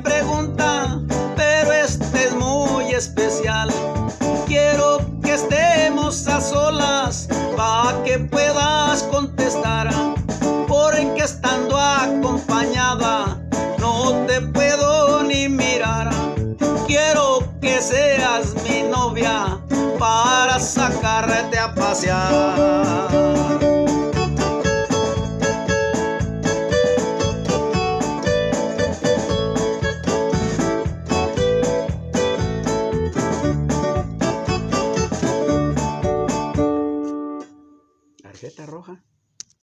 pregunta, pero esta es muy especial. Quiero que estemos a solas para que puedas contestar, porque estando acompañada no te puedo ni mirar. Quiero que seas mi novia para sacarte a pasear.